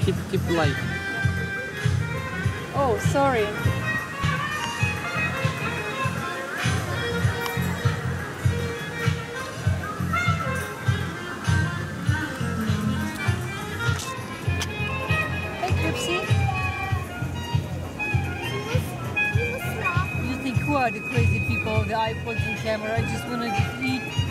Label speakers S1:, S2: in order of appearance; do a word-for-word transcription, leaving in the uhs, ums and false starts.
S1: Keep, keep light.
S2: Oh, sorry. Hey, Cripsy. You think who are the crazy people, the iPhones and camera? I just want to eat